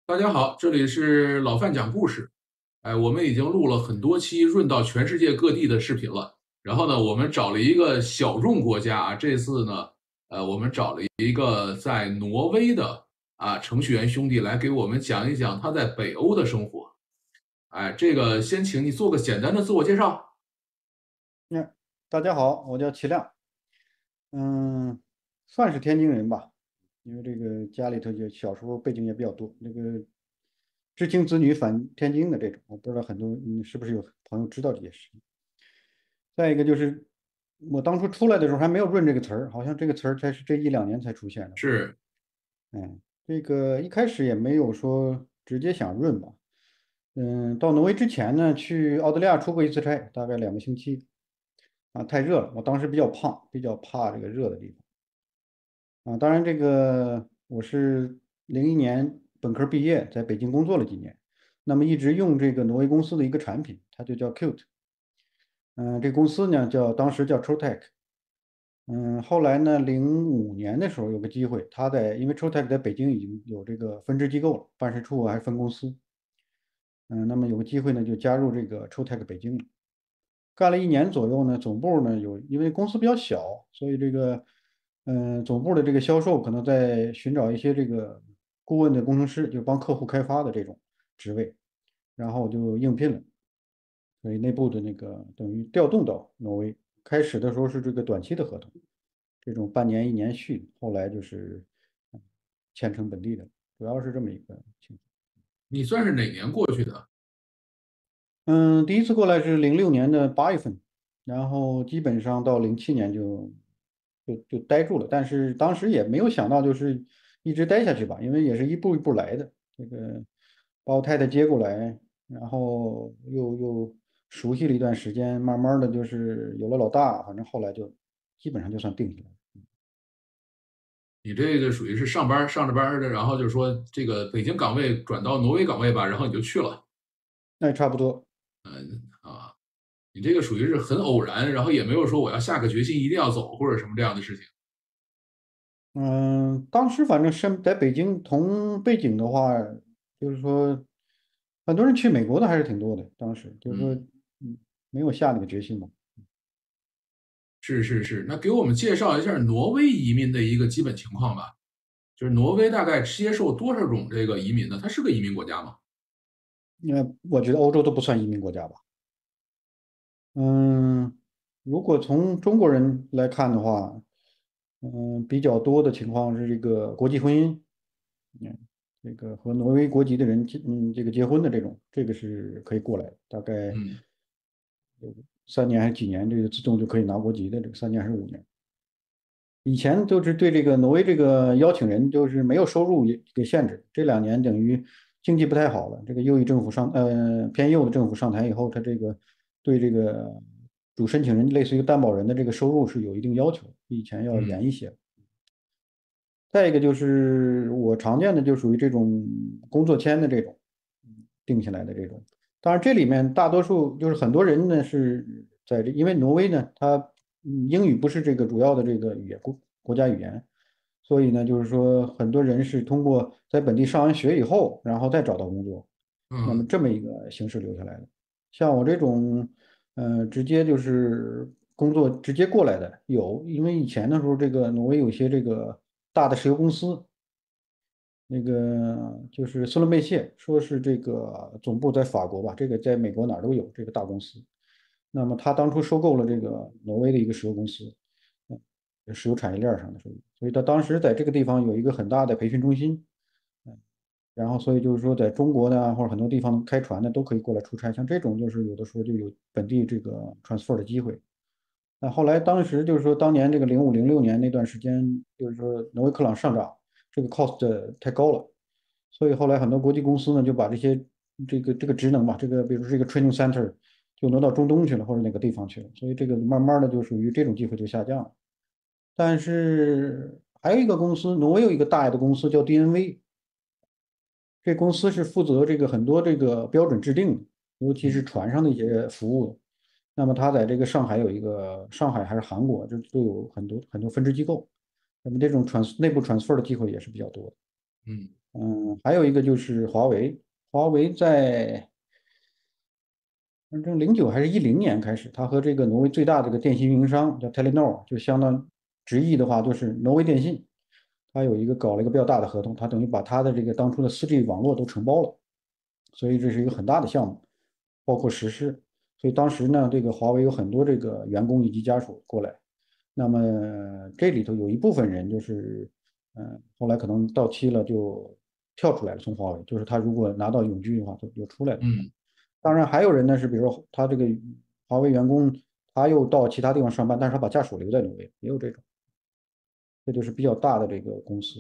大家好，这里是老范讲故事。我们已经录了很多期润到全世界各地的视频了。然后呢，我们找了一个小众国家啊，这次呢，我们找了一个在挪威的程序员兄弟来给我们讲一讲他在北欧的生活。这个先请你做个简单的自我介绍。 大家好，我叫齐亮，嗯，算是天津人吧，因为这个家里头就小时候背景也比较多，那个知青子女反天津的这种，我不知道很多是不是有朋友知道这些事情。再一个就是我当初出来的时候还没有"润"这个词儿，好像这个词儿才是这一两年才出现的。 是， 这个一开始也没有说直接想"润"吧。到挪威之前呢，去澳大利亚出过一次差，大概2个星期。太热了，我当时比较胖，比较怕这个热的地方。当然这个我是01年本科毕业，在北京工作了几年，那么一直用这个挪威公司的一个产品，它就叫 Qt。这公司呢当时叫 Trotec。后来呢，05年的时候有个机会，因为 Trotec 在北京已经有这个分支机构了，办事处还是分公司。那么有个机会呢，就加入这个 Trotec 北京了。干了1年左右呢，总部呢因为公司比较小，所以这个总部的这个销售可能在寻找一些这个顾问的工程师，就帮客户开发的这种职位，然后我就应聘了，所以内部的那个等于调动到挪威。开始的时候是这个短期的合同，这种半年1年续，后来就是签成本地的，主要是这么一个情况。 你算是哪年过去的？ 第一次过来是06年的8月份，然后基本上到07年就待住了，但是当时也没有想到就是一直待下去吧，因为也是一步一步来的。这个把我太太接过来，然后又熟悉了一段时间，慢慢的就是有了老大，反正后来就基本上就算定下来了。 你这个属于是上班上着班的，然后就是说这个北京岗位转到挪威岗位吧，然后你就去了。 那也差不多。 啊，你这个属于是很偶然，然后也没有说我要下个决心一定要走或者什么这样的事情。 当时反正在北京同背景的话，就是说很多人去美国的还是挺多的。当时就是说， 嗯， 没有下那个决心嘛。 是是是，那给我们介绍一下挪威移民的一个基本情况吧。就是挪威大概接受多少种这个移民呢？它是个移民国家吗？ 我觉得欧洲都不算移民国家吧。嗯，如果从中国人来看的话，比较多的情况是这个国际婚姻。嗯，这个和挪威国籍的人这个结婚的这种，这个是可以过来的，大概嗯， 3年还是几年，这个自动就可以拿国籍的，这个3年还是5年。以前都是对这个挪威这个邀请人就是没有收入也给限制，这2年等于经济不太好了，这个右翼政府偏右的政府上台以后，他这个对这个主申请人类似于担保人的这个收入是有一定要求，比以前要严嗯， 一些。再一个就是我常见的就属于这种工作签的这种定下来的这种。当然这里面大多数就是很多人呢是因为挪威呢它英语不是这个主要的这个国家语言，所以呢就是说很多人是通过在本地上完学以后，然后再找到工作，那么嗯， 这么一个形式留下来的。像我这种直接就是工作直接过来的有，因为以前的时候这个挪威有些这个大的石油公司。那个就是斯伦贝谢，说是这个总部在法国吧，这个在美国哪儿都有这个大公司。那么他当初收购了这个挪威的一个石油公司，石油产业链上的，所以他当时在这个地方有一个很大的培训中心。然后所以就是说，在中国呢或者很多地方开船的都可以过来出差，像这种就是有的时候就有本地这个 transfer 的机会。那后来当时就是说，当年这个05、06年那段时间，就是说挪威克朗上涨，这个 cost 太高了，所以后来很多国际公司呢就把这个职能吧，比如说这个 training center 就挪到中东去了，或者哪个地方去了，所以这个慢慢的就属于这种机会就下降了。但是还有一个公司，挪威有一个大的公司叫 DNV，这公司是负责这个很多这个标准制定的，尤其是嗯， 船上的一些服务的。那么它在这个上海有一个上海还是韩国，这都有很多很多分支机构。那么这种内部 transfer 的机会也是比较多的。 嗯。 还有一个就是华为，华为在反正09还是10年开始，它和这个挪威最大的这个电信运营商叫 Telenor，就相当直译的话就是挪威电信，它有一个搞了一个比较大的合同，它等于把它的这个当初的 4G 网络都承包了，所以这是一个很大的项目，包括实施。所以当时呢，这个华为有很多这个员工以及家属过来，那么这里头有一部分人就是，后来可能到期了就跳出来了，从华为，就是他如果拿到永居的话，就出来了。 嗯当然还有人呢是，比如说他这个华为员工，他又到其他地方上班，但是他把家属留在挪威，也有这种，这就是比较大的这个公司。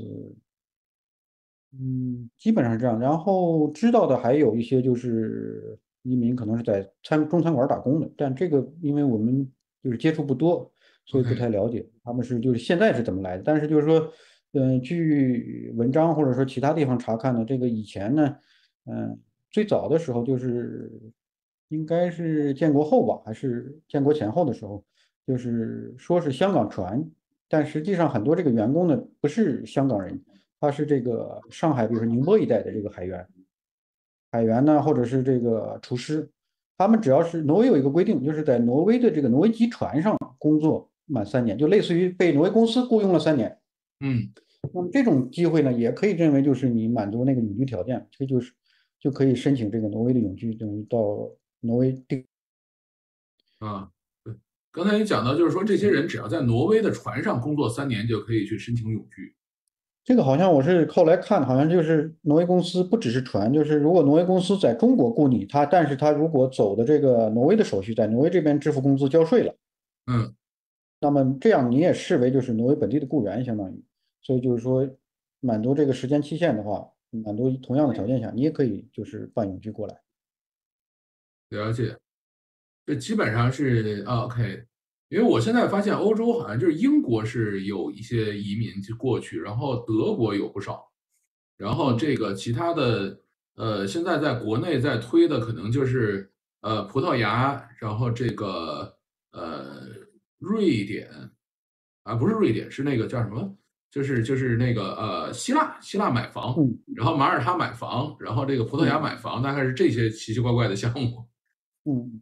基本上是这样。然后知道的还有一些就是移民可能是在中餐馆打工的，但这个因为我们就是接触不多，所以不 ，OK， 太了解他们是就是现在是怎么来的。但是就是说，据文章或者说其他地方查看呢，这个以前呢，最早的时候就是应该是建国后吧，还是建国前后的时候，就是说是香港船，但实际上很多这个员工呢不是香港人。他是这个上海，比如说宁波一带的这个海员呢，或者是这个厨师，他们只要是挪威有一个规定，就是在挪威的这个挪威籍船上工作满3年，就类似于被挪威公司雇佣了3年。 嗯那么这种机会呢，也可以认为就是你满足那个永居条件，这就是就可以申请这个挪威的永居，等于到挪威定。 啊，对，刚才你讲到就是说，这些人只要在挪威的船上工作3年就可以去申请永居。 这个好像我是后来看，好像就是挪威公司不只是船，就是如果挪威公司在中国雇你，但是他如果走的这个挪威的手续，在挪威这边支付工资交税了， 嗯， 那么这样你也视为就是挪威本地的雇员，相当于，所以就是说满足这个时间期限的话，满足同样的条件下，你也可以就是办永居过来。 了解。这基本上是OK，因为我现在发现欧洲好像就是英国是有一些移民就过去，然后德国有不少，然后嗯这个其他的现在在国内在推的可能就是葡萄牙，然后这个呃瑞典啊不是瑞典是那个叫什么？就是那个希腊买房， 嗯然后马耳他买房，然后这个葡萄牙嗯买房，大概是这些奇奇怪怪的项目。 嗯，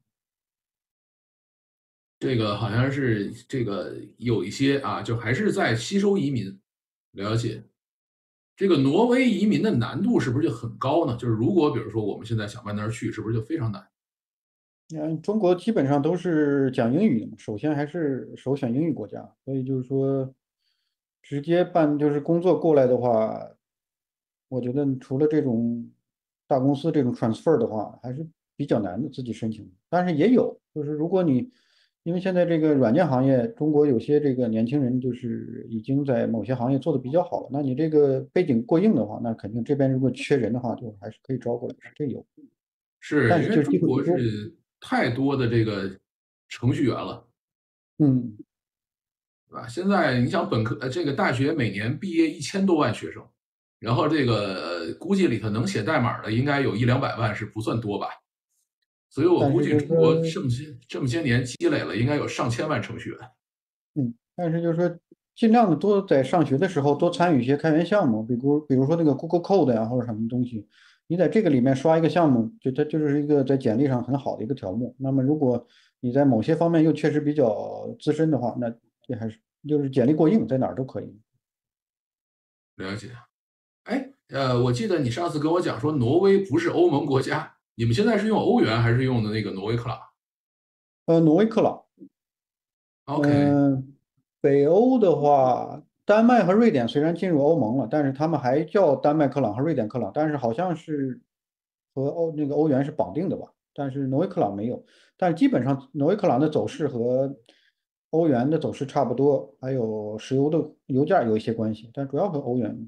这个好像是这个有一些啊，就还是在吸收移民。了解这个挪威移民的难度是不是就很高呢？就是如果比如说我们现在想搬那儿去，是不是就非常难？ 中国基本上都是讲英语的嘛，首先还是首选英语国家，所以就是说，直接办就是工作过来的话，我觉得除了这种大公司这种 transfer 的话，还是比较难的自己申请。但是也有，就是如果你因为现在这个软件行业，中国有些这个年轻人就是已经在某些行业做得比较好了，那你这个背景过硬的话，那肯定这边如果缺人的话，就还是可以招过来，是这有， 是因为但是就是机会不中国多。 是太多的这个程序员了， 嗯。 对吧？现在你想本科这个大学每年毕业1000多万学生，然后这个估计里头能写代码的应该有100-200万，是不算多吧？所以我估但是就是说， 计中国这么些年积累了，应该有上千万程序员。 但是就是说，尽量的多在上学的时候多参与一些开源项目，比如说那个 Google Code 呀，或者什么东西，你在这个里面刷一个项目，就它就是一个在简历上很好的一个条目。那么如果你在某些方面又确实比较资深的话，那这还是就是简历过硬，在哪儿都可以。 了解。哎，我记得你上次跟我讲说挪威不是欧盟国家，你们现在是用欧元还是用的那个挪威克朗挪威克朗， ？OK， 嗯、北欧的话，丹麦和瑞典虽然进入欧盟了，但是他们还叫丹麦克朗和瑞典克朗，但是好像是和那个欧元是绑定的吧？但是挪威克朗没有，但是基本上挪威克朗的走势和欧元的走势差不多，还有石油的油价有一些关系，但主要和欧元。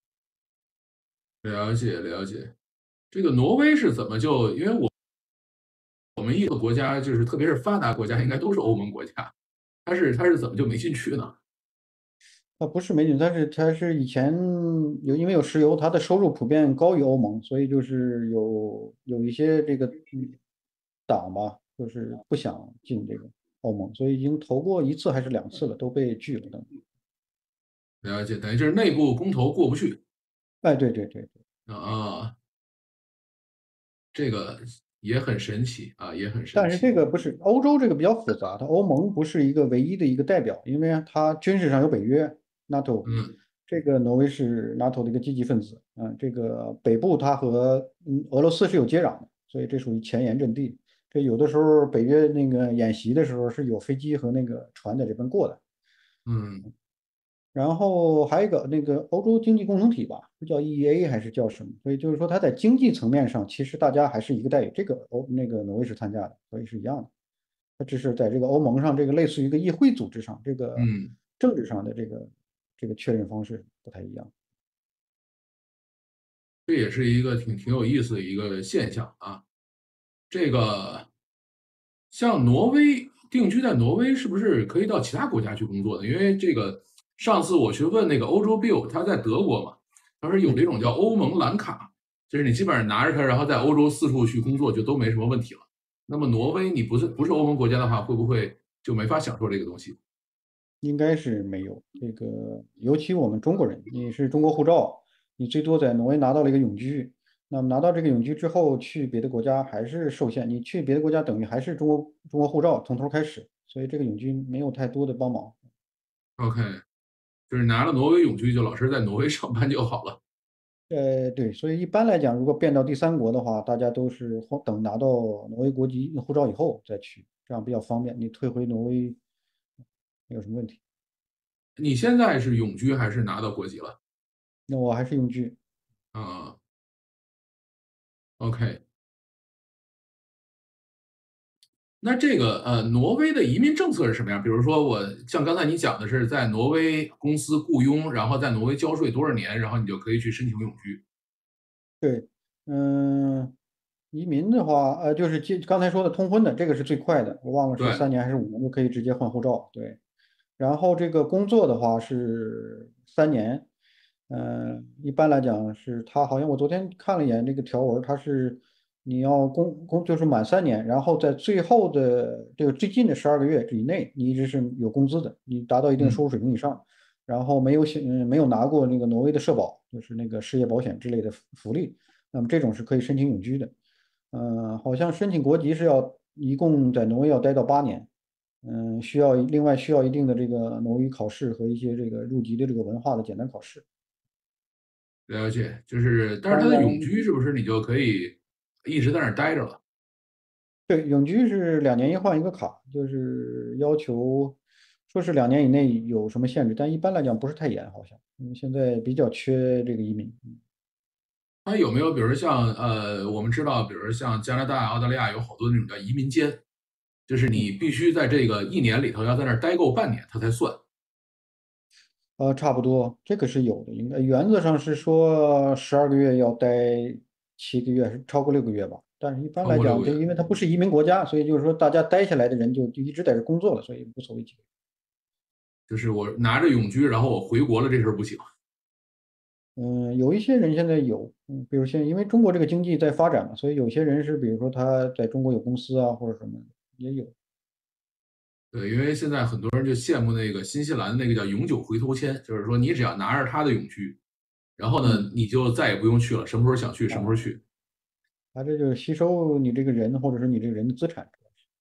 了解了解。这个挪威是怎么就？因为我们一个国家就是特别是发达国家，应该都是欧盟国家，它是怎么就没进去呢？ 它不是美女，它是以前因为有石油，它的收入普遍高于欧盟，所以就是有一些这个党吧，就是不想进这个欧盟，所以已经投过1次还是2次了，都被拒了的。 了解，等于就是内部公投过不去。 哎，对对对。 啊，这个也很神奇啊，也很神但是这奇。 个不是欧洲这个比较复杂，它欧盟不是一个唯一的一个代表，因为它军事上有北约 NATO， 嗯这个挪威是 NATO 的一个积极分子，这个北部它和俄罗斯是有接壤的，所以这属于前沿阵地。这有的时候北约那个演习的时候是有飞机和那个船在这边过的。 嗯然后还有一个那个欧洲经济共同体吧，不叫 EEA 还是叫什么？所以就是说它在经济层面上，其实大家还是一个待遇。这个那个挪威是参加的，所以是一样的。它只是在这个欧盟上，这个类似于一个议会组织上，这个嗯， 政治上的这个确认方式不太一样。 这也是一个挺有意思的一个现象啊。这个像挪威定居在挪威，是不是可以到其他国家去工作呢？因为这个上次我去问那个欧洲 Bill，他在德国嘛，他说有这嗯， 种叫欧盟蓝卡，就是你基本上拿着它，然后在欧洲四处去工作，就都没什么问题了。那么挪威你不是欧盟国家的话，会不会就没法享受这个东西？ 应该是没有这个，尤其我们中国人，你是中国护照，你最多在挪威拿到了一个永居，那么拿到这个永居之后，去别的国家还是受限，你去别的国家等于还是中国护照从头开始，所以这个永居没有太多的帮忙。 OK，就是拿了挪威永居，就老实在挪威上班就好了。 对，所以一般来讲，如果变到第三国的话，大家都是等拿到挪威国籍护照以后再去，这样比较方便。你退回挪威没有什么问题。 你现在是永居还是拿到国籍了？ 那我还是永居。 啊，OK，那这个挪威的移民政策是什么样？比如说我像刚才你讲的是在挪威公司雇佣，然后在挪威交税多少年，然后你就可以去申请永居。 对，嗯，移民的话，就是刚才说的通婚的，这个是最快的，我忘了是对， 3年还是5年就可以直接换护照。对，然后这个工作的话是3年，一般来讲是他好像我昨天看了一眼这个条文，他是你要就是满3年，然后在最后的这个最近的12个月以内，你一直是有工资的，你达到一定收嗯， 入水平以上。然后没有拿过那个挪威的社保，就是那个失业保险之类的福利，那么这种是可以申请永居的。好像申请国籍是要一共在挪威要待到8年，另外需要一定的这个挪威考试和一些这个入籍的这个文化的简单考试。 了解，就是，但是他的永当然， 居是不是你就可以一直在那儿待着了？ 对，永居是2年一换一个卡，就是要求说是2年以内有什么限制，但一般来讲不是太严，好像，因为现在比较缺这个移民。 他有没有，比如像我们知道，比如像加拿大、澳大利亚有好多那种叫移民监，就是你嗯。 必须在这个1年里头要在那儿待够半年，他才算， 差不多，这个是有的，应该原则上是说12个月要待7个月，是超过6个月吧。但是一般超过六来讲， 个月。 因为它不是移民国家，所以就是说大家待下来的人就一直在这工作了，所以无所谓几个月。 就是我拿着永居，然后我回国了，这事儿不行。 有一些人现在有，比如因为中国这个经济在发展嘛，所以有些人是比如说他在中国有公司啊或者什么的也有。 对，因为现在很多人就羡慕那个新西兰的那个叫永久回头签，就是说你只要拿着他的永居，然后呢， 嗯你就再也不用去了，什么时候想去什么时候啊， 去。 他这就是吸收你这个人或者是你这个人的资产。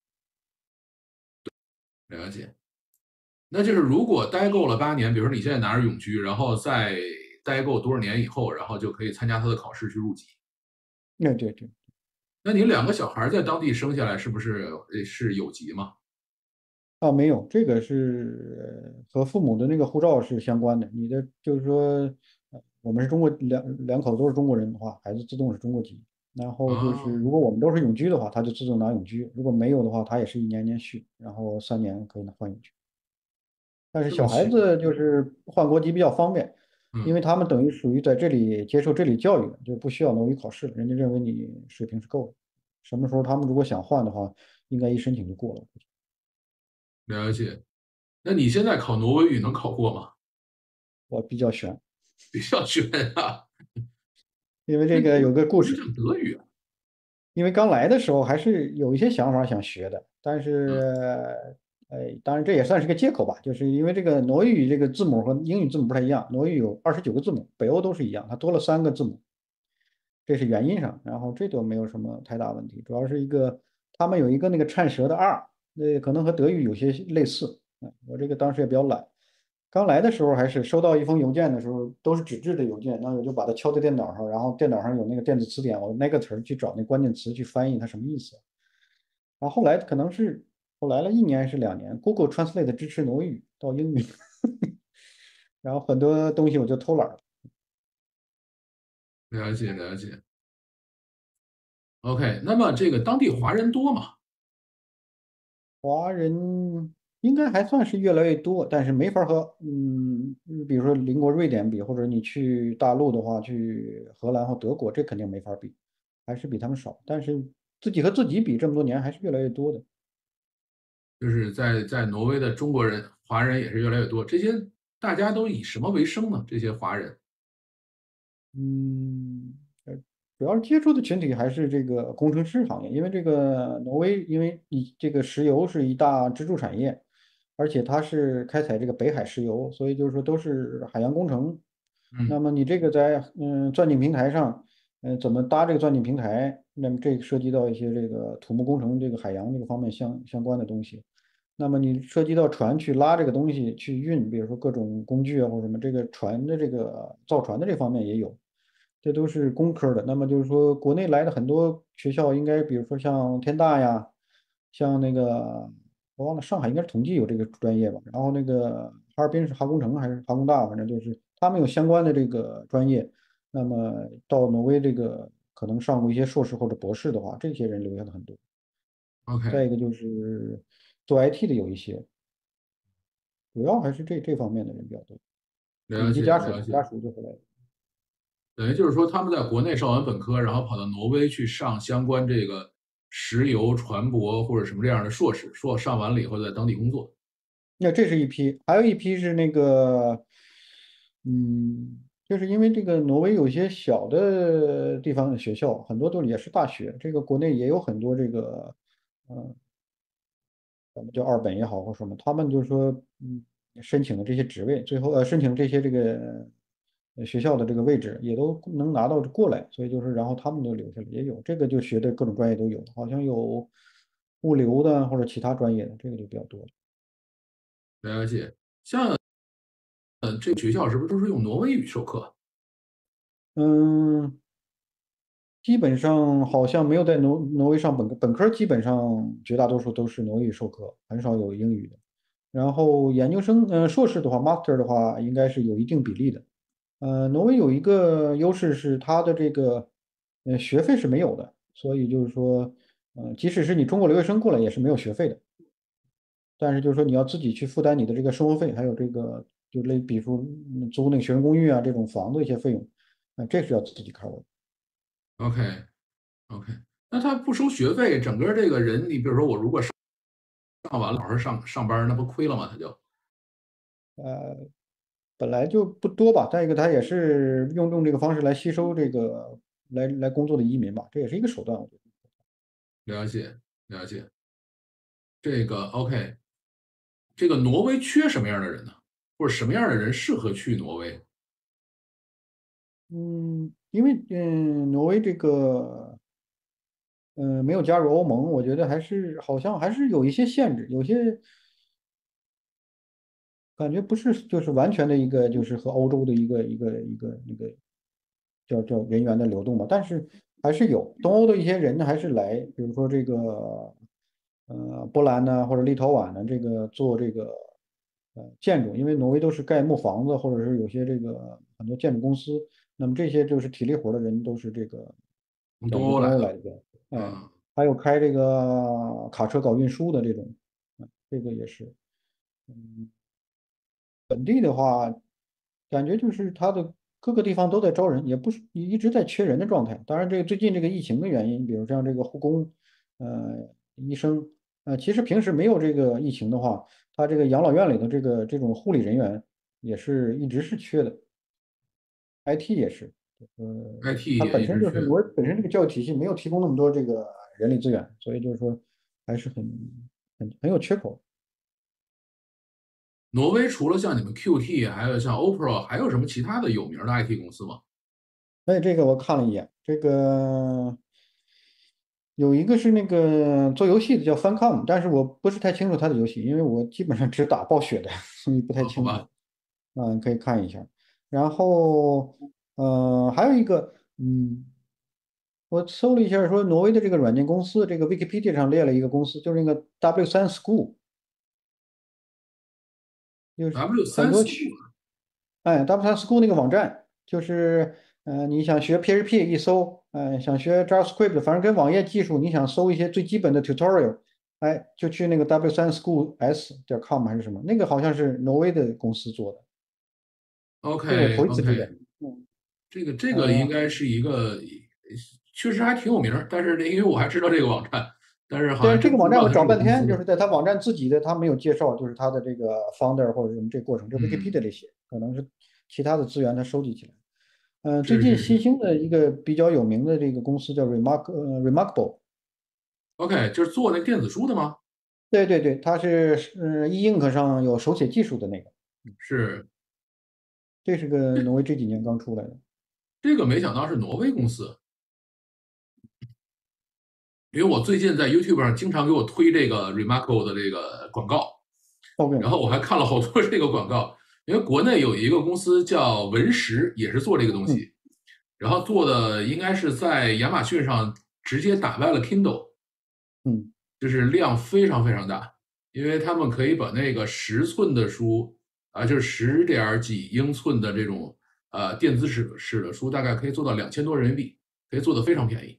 了解。那就是如果待够了8年，比如说你现在拿着永居，然后再待够多少年以后，然后就可以参加他的考试去入籍。 对对。 那你两个小孩在当地生下来，是不是是有籍吗？ 没有，这个是和父母的那个护照是相关的。你的就是说，我们是中国两口都是中国人的话，孩子自动是中国籍。然后就是， 啊， 如果我们都是永居的话，他就自动拿永居；如果没有的话，他也是一年年续，然后3年可以拿换永居。但是这么小孩奇怪。 子就是换国籍比较方便，因嗯， 为他们等于属于在这里接受这里教育的，就不需要挪威考试了，人家认为你水平是够的。什么时候他们如果想换的话，应该一申请就过了。 了解。那你现在考挪威语能考过吗？ 我比较悬。 比较悬啊。 因为那你这个有个故事， 不是讲德语啊？ 因为刚来的时候还是有一些想法想学的，但是嗯当然这也算是个借口吧，就是因为这个挪威语这个字母和英语字母不太一样，挪威语有29个字母，北欧都是一样，它多了3个字母，这是原因上，然后这都没有什么太大问题，主要是一个他们有一个那个颤舌的 R，那可能和德语有些类似。我这个当时也比较懒，刚来的时候还是收到一封邮件的时候都是纸质的邮件，然后我就把它敲在电脑上，然后电脑上有那个电子词典，我那个词儿去找那关键词去翻译它什么意思。然后后来可能是后来了1年还是2年，Google Translate 支持挪威语到英语，然后很多东西我就偷懒了。 了解了解。OK，那么这个当地华人多吗？ 华人应该还算是越来越多，但是没法和比如说邻国瑞典比，或者你去大陆的话，去荷兰或德国，这肯定没法比，还是比他们少。但是自己和自己比，这么多年还是越来越多的。 就是在挪威的中国人、华人也是越来越多。这些大家都以什么为生呢？这些华人， 嗯，主要接触的群体还是这个工程师行业，因为这个挪威，因为你这个石油是一大支柱产业，而且它是开采这个北海石油，所以就是说都是海洋工程。那嗯么你这个在钻井平台上，怎么搭这个钻井平台？那么这个涉及到一些这个土木工程这个海洋这个方面相关的东西。那么你涉及到船去拉这个东西去运，比如说各种工具啊或者什么，这个船的这个造船的这方面也有。这都是工科的。那么就是说，国内来的很多学校，应该比如说像天大呀，像那个我忘了，上海应该是统计有这个专业吧。然后那个哈尔滨是哈工程还是哈工大，反正就是他们有相关的这个专业。那么到挪威这个可能上过一些硕士或者博士的话，这些人留下的很多。再 ，OK， 一个就是做 IT 的有一些，主要还是这方面的人比较多，以了及家属， 解了解。 家属就回来了。 等于就是说，他们在国内上完本科，然后跑到挪威去上相关这个石油船舶或者什么这样的硕士，上完了以后在当地工作。 那这是一批，还有一批是那个，就是因为这个挪威有些小的地方的学校，很多都也是大学，这个国内也有很多这个，嗯，咱们叫二本也好或什么，他们就是说，申请的这些职位，最后申请这些这个学校的这个位置，也都能拿到过来，所以就是然后他们都留下来，也有这个就学的各种专业都有，好像有物流的或者其他专业的，这个就比较多了。 了解。像这个学校是不是都是用挪威语授课？ 嗯，基本上好像没有在挪威上本科，本科基本上绝大多数都是挪威语授课，很少有英语的。然后研究生，硕士的话，master 的话，应该是有一定比例的。挪威有一个优势是它的这个，学费是没有的，所以就是说，即使是你中国留学生过来也是没有学费的。但是就是说你要自己去负担你的这个生活费，还有这个就比如说租那个学生公寓啊这种房子一些费用，这是要自己 cover 的。 OK OK，那他不收学费，整个这个人，你比如说我如果上完了，好好上班，那不亏了吗？他就本来就不多吧，再一个他也是用这个方式来吸收这个来工作的移民吧，这也是一个手段，我觉得。 了解了解。这个 OK，这个挪威缺什么样的人呢？或者什么样的人适合去挪威？ 因为挪威这个没有加入欧盟，我觉得好像还是有一些限制，有些感觉不是就是完全的一个就是和欧洲的一个那个叫人员的流动吧，但是还是有东欧的一些人呢，还是来，比如说这个波兰呢或者立陶宛呢，这个做这个建筑，因为挪威都是盖木房子，或者是有些这个很多建筑公司，那么这些就是体力活的人都是这个从东感觉欧来的， 东欧来的比较多，哎， 嗯还有开这个卡车搞运输的这种，这个也是。本地的话，感觉就是它的各个地方都在招人，也不是一直在缺人的状态。当然，这个最近这个疫情的原因，比如像这个护工、医生，其实平时没有这个疫情的话，他这个养老院里的这种护理人员也是一直是缺的，IT 也是， ，IT 它也本身就是一直缺。 挪威本身这个教育体系没有提供那么多这个人力资源，所以就是说还是很有缺口。 挪威除了像你们 QT，还有像 OPRO，还有什么其他的有名的 IT 公司吗？ 哎，这个我看了一眼，这个有一个是那个做游戏的叫 Funcom，但是我不是太清楚他的游戏，因为我基本上只打暴雪的，所以不太清楚。 好吧可以看一下。然后还有一个，我搜了一下，说挪威的这个软件公司，这个 Wikipedia 上列了一个公司，就是那个 W3 School，就是很多 ，W3School。 哎，W3 School 那个网站，就是你想学 PHP 一搜，想学 JavaScript，反正跟网页技术，你想搜一些最基本的 tutorial，哎，就去那个 W3 School S.com 还是什么，那个好像是挪威的公司做的，这个我 OK 头一次知道。 OK，这个应呃， 该是一个，确实还挺有名儿，但是因为我还知道这个网站，但是好对， 像这个网站我真不知道它这找半天， 个公司。 就是在他网站自己的，他没有介绍，就是他的这个 founder 或者什么这个过程，这 Wikipedia 嗯， 里写，可能是其他的资源他收集起来。最近新是是是兴的一个比较有名的这个公司叫 Remarkable， ，OK，就是做那个电子书的吗？ 对对对，它是e-ink 上有手写技术的那个， 是这是个挪威这几年刚出来的。 这个，没想到是挪威公司，因为我最近在 YouTube 上经常给我推这个 Remarkable 的这个广告，然 OK， 后我还看了好多这个广告，因为国内有一个公司叫文石，也是做这个东嗯西，然后做的应该是在亚马逊上直接打败了 Kindle， 嗯， 就是量非常非常大，因为他们可以把那个10寸的书啊，就是10点几英寸的这种电子式的书，大概可以做到2000多人民币，可以做的非常便宜。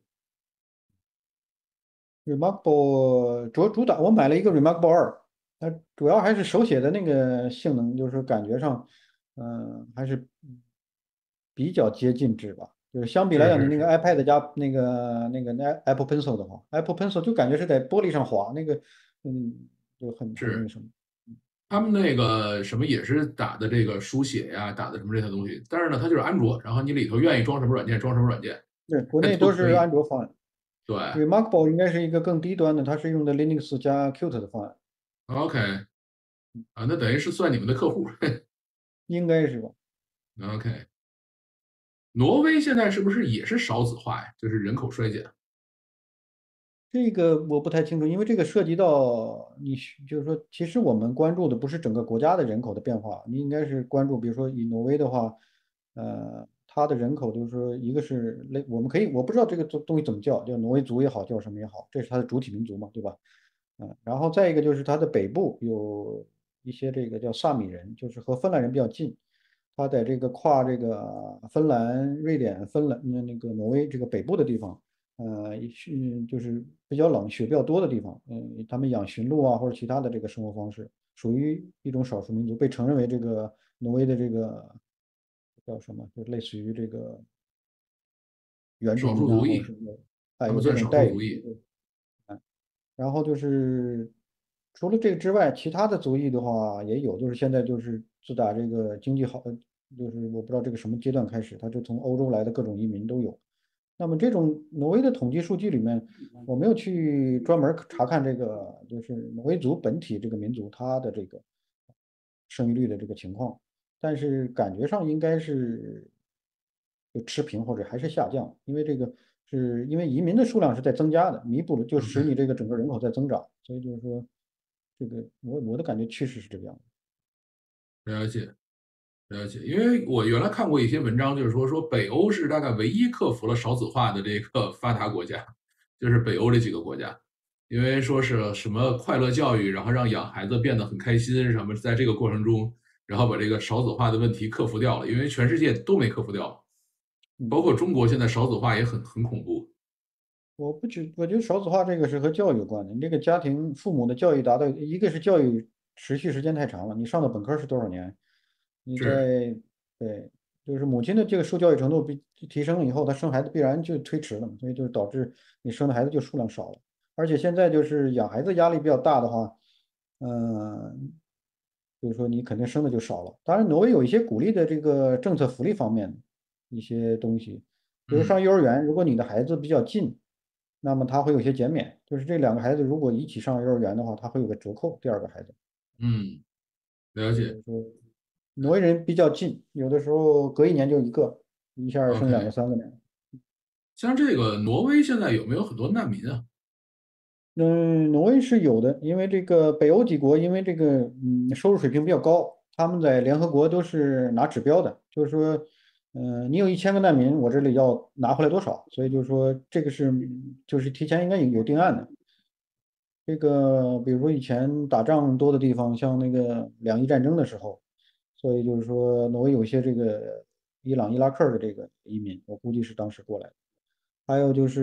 Remarkable 主打，我买了一个 Remarkable 二，它主要还是手写的那个性能，就是感觉上，还是比较接近纸吧。就是相比来讲，你那个是是是， iPad 加那 Apple Pencil 的话，Apple Pencil 就感觉是在玻璃上划，那个就很那个是什么。 他们那个什么也是打的这个书写呀，打的什么这些东西，但是呢，它就是安卓，然后你里头愿意装什么软件装什么软件， 对，国它内都是都可以。 安卓方案对 ，Remarkable 应该是一个更低端的，它是用的 Linux 加 Qt 的方案， ，OK 啊，那等于是算你们的客户。 应该是吧？ OK，挪威现在是不是也是少子化呀？就是人口衰减。 这个我不太清楚，因为这个涉及到就是说，其实我们关注的不是整个国家的人口的变化，你应该是关注，比如说以挪威的话，它的人口就是说，一个是我们可以，我不知道这个东西怎么叫挪威族也好，叫什么也好，这是它的主体民族嘛，对吧？然后再一个就是它的北部有一些这个叫萨米人，就是和芬兰人比较近，它在这个跨这个芬兰、瑞典、芬兰那个挪威这个北部的地方。就是比较冷、雪比较多的地方，他们养驯鹿啊或者其他的这个生活方式，属于一种少数民族，被承认为这个挪威的这个叫什么，就类似于这个原住少数民啊族裔， 或者什么的，哎，有这他们算种待遇。 少数族裔。 然后就是除了这个之外，其他的族裔的话也有，就是现在就是自打这个经济好，就是我不知道这个什么阶段开始，他就从欧洲来的各种移民都有。那么这种挪威的统计数据里面，我没有去专门查看这个，就是挪威族本体这个民族它的这个生育率的这个情况，但是感觉上应该是就持平或者还是下降，因为这个是因为移民的数量是在增加的，弥补了就使你 OK， 这个整个人口在增长，所以就是说这个我的感觉趋势是这个样子。 了解了解。因为我原来看过一些文章，就是说北欧是大概唯一克服了少子化的这个发达国家，就是北欧这几个国家。因为说是什么快乐教育，然后让养孩子变得很开心，什么在这个过程中，然后把这个少子化的问题克服掉了。因为全世界都没克服掉，包嗯， 括中国现在少子化也很恐怖。 我觉得少子化这个是和教育有关的。你这个家庭父母的教育达到，一个是教育持续时间太长了，你上的本科是多少年？你是， 在对，就是母亲的这个受教育程度提升了以后，她生孩子必然就推迟了嘛，所以就导致你生的孩子就数量少了。而且现在就是养孩子压力比较大的话，嗯、就是说你肯定生的就少了。当然，挪威有一些鼓励的这个政策福利方面的一些东西，比如嗯上幼儿园，如果你的孩子比较近，那么他会有些减免，就是这两个孩子如果一起上幼儿园的话，他会有个折扣，第二个孩子。 嗯。 了解。 所以说挪威人比较近，有的时候隔一年就一个，一下儿生两个 OK， 三个人。 像这个挪威现在有没有很多难民啊？ 嗯，挪威是有的，因为这个北欧几国，因为这个收入水平比较高，他们在联合国都是拿指标的，就是说，你有1000个难民，我这里要拿回来多少，所以就是说这个是就是提前应该有定案的。这个比如说以前打仗多的地方，像那个2伊战争的时候，所以就是说挪威有一些这个伊朗、伊拉克的这个移民，我估计是当时过来的。还有就是。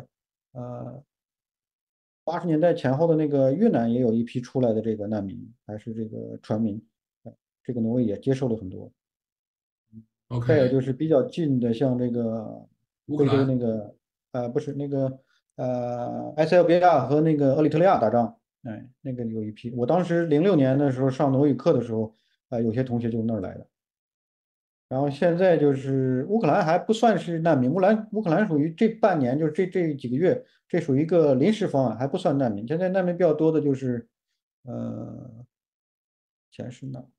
呃，80年代前后的那个越南也有一批出来的这个难民，还是这个船民，这个挪威也接受了很多。再有 OK， 就是比较近的，像这个非洲乌克兰。 那个，不是那个埃塞俄比亚和那个厄立特利亚打仗，哎，那个有一批。我当时06年的时候上挪威语课的时候，有些同学就是那儿来的。然后现在就是乌克兰还不算是难民，乌克兰属于这半年，就是这几个月，这属于一个临时方案，还不算难民。现在难民比较多的就是，呃，前是哪？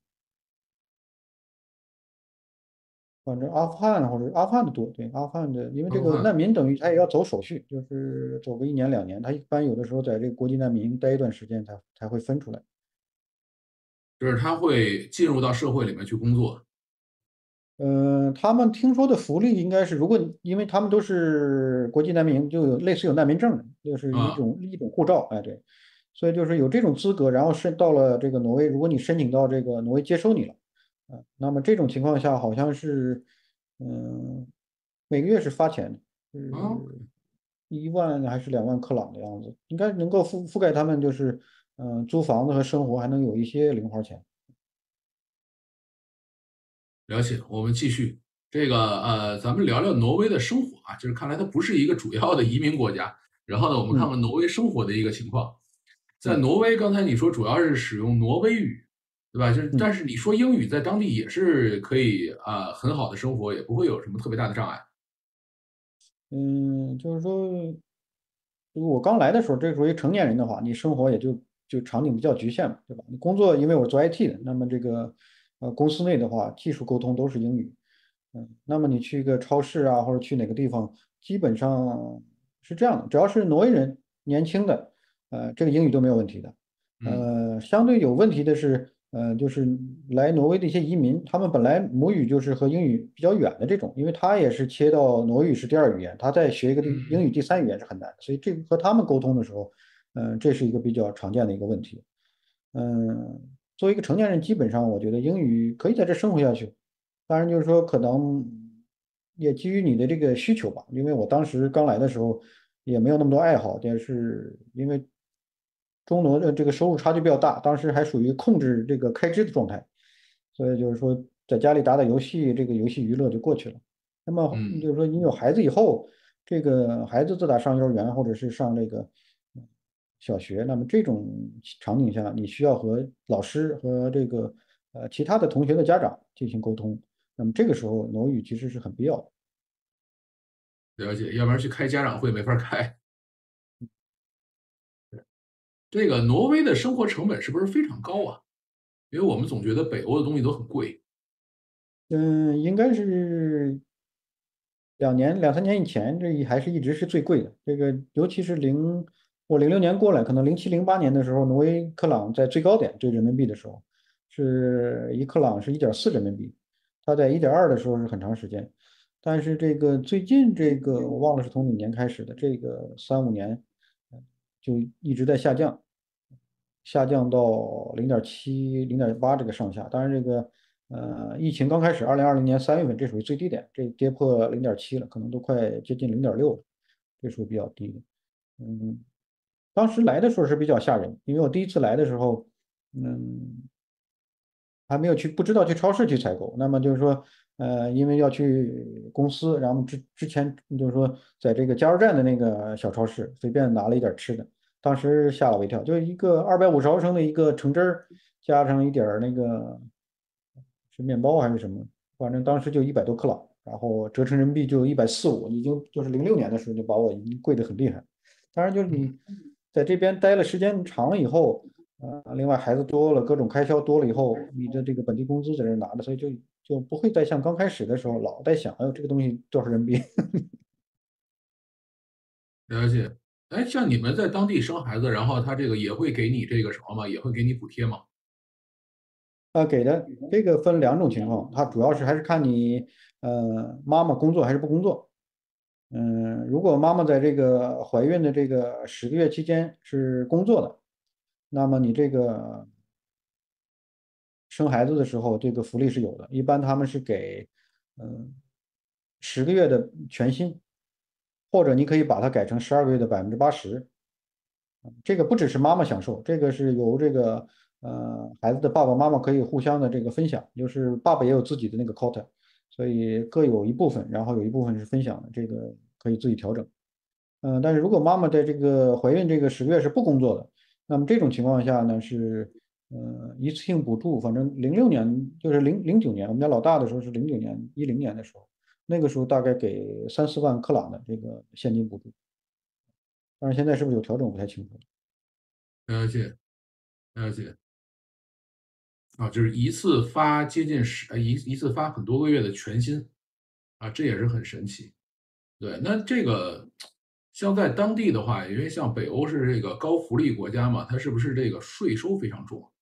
反正阿富汗或者阿富汗的多，对，阿富汗的，因为这个难阿富汗， 民等于他也要走手续，就是走个1年2年，他一般有的时候在这个国际难民营待一段时间才会分出来。 就是他会进入到社会里面去工作他们听说的福利应该是，如果因为他们都是国际难民，就有类似有难民证的，就是一啊。 种一种护照，哎，对，所以就是有这种资格，然后到了这个挪威，如果你申请到这个挪威接收你了，那么这种情况下好像是，嗯，每个月是发钱的， 啊， 是1万还是2万克朗的样子，应该能够覆盖他们就是租房子和生活，还能有一些零花钱。 了解。我们继续这个咱们聊聊挪威的生活啊，就是看来它不是一个主要的移民国家。然后呢，我们看嗯看挪威生活的一个情况。在嗯挪威，刚才你说主要是使用挪威语，对吧？就是但嗯。 是你说英语在当地也是可以很好的生活，也不会有什么特别大的障碍。 就是说，如果我刚来的时候，这属于成年人的话，你生活也就场景比较局限嘛，对吧？你工作，因为我是做 IT 的，那么这个公司内的话，技术沟通都是英语，那么你去一个超市啊，或者去哪个地方，基本上是这样的，只要是挪威人，年轻的，这个英语都没有问题的。 嗯相对有问题的是，就是来挪威的一些移民，他们本来母语就是和英语比较远的这种，因为他也是切到挪威语是第二语言，他再学一个英嗯， 语第三语言是很难的，所以这个和他们沟通的时候，这是一个比较常见的一个问题。作为一个成年人，基本上我觉得英语可以在这生活下去。当然，就是说可能也基于你的这个需求吧，因为我当时刚来的时候也没有那么多爱好，但是因为中挪的这个收入差距比较大，当时还属于控制这个开支的状态，所以就是说在家里打打游戏，这个游戏娱乐就过去了。那么嗯， 就是说你有孩子以后，这个孩子自打上幼儿园或者是上这个小学，那么这种场景下，你需要和老师和这个其他的同学的家长进行沟通，那么这个时候挪语其实是很必要的。 了解。要不然去开家长会没法开。这个挪威的生活成本是不是非常高啊？因为我们总觉得北欧的东西都很贵。 应该是2、3年以前，还是一直是最贵的。这个尤其是我06年过来，可能07、08年的时候，挪威克朗在最高点兑人民币的时候，是1克朗是1.4人民币，它在1.2的时候是很长时间。但是这个最近这个我忘了是从哪年开始的，这个3、5年就一直在下降，下降到0.7、0.8这个上下。当然，这个疫情刚开始，2020年3月份，这属于最低点，这跌破0.7了，可能都快接近0.6了，这属于比较低的。嗯，当时来的时候是比较吓人，因为我第一次来的时候，嗯，还没有去，不知道去超市去采购。那么就是说，因为要去公司，然后之前就是说，在这个加油站的那个小超市，随便拿了一点吃的，当时吓了我一跳，就一个250毫升的一个橙汁儿，加上一点儿那个是面包还是什么，反正当时就100多克朗，然后折成人民币就145，已经就是06年的时候就把我已经贵得很厉害。当然，就是你在这边待了时间长了以后。 另外孩子多了，各种开销多了以后，你的这个本地工资在这儿拿着，所以就不会再像刚开始的时候老在想，哎呦这个东西多少人民币。 了解。哎，像你们在当地生孩子，然后他这个也会给你这个什么吗？也会给你补贴吗？ 给的这个分两种情况，它主要是还是看你妈妈工作还是不工作。如果妈妈在这个怀孕的这个10个月期间是工作的，那么你这个生孩子的时候，这个福利是有的。一般他们是给嗯10个月的全薪，或者你可以把它改成12个月的80%。这个不只是妈妈享受，这个是由这个孩子的爸爸妈妈可以互相的这个分享，就是爸爸也有自己的那个 quota，所以各有一部分，然后有一部分是分享的，这个可以自己调整。但是如果妈妈在这个怀孕这个10个月是不工作的，那么这种情况下呢是一次性补助，反正06年就是09年，我们家老大的时候是09年10年的时候，那个时候大概给3、4万克朗的这个现金补助，但是现在是不是有调整我不太清楚。 了解，了解。啊，就是一次发接近一次发很多个月的全薪，啊，这也是很神奇。对，那这个像在当地的话，因为像北欧是这个高福利国家嘛，它是不是这个税收非常重？